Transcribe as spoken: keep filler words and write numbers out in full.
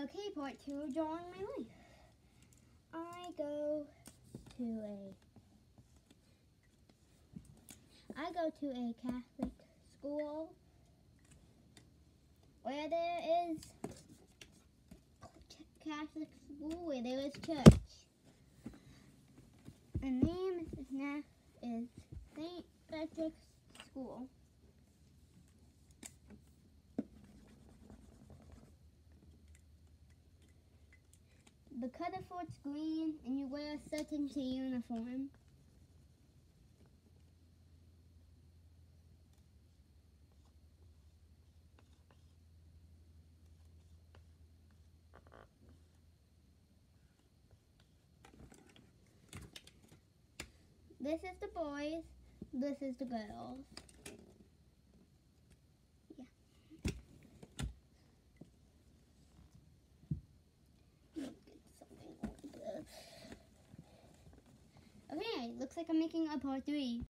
Okay, part two, drawing my life. I go to a I go to a Catholic school where there is Catholic school where there is church. The name is now is Saint Patrick's School. The color for it's green, and you wear a certain uniform. This is the boys, this is the girls. Yeah. Let's get something over there. Okay, looks like I'm making a part three.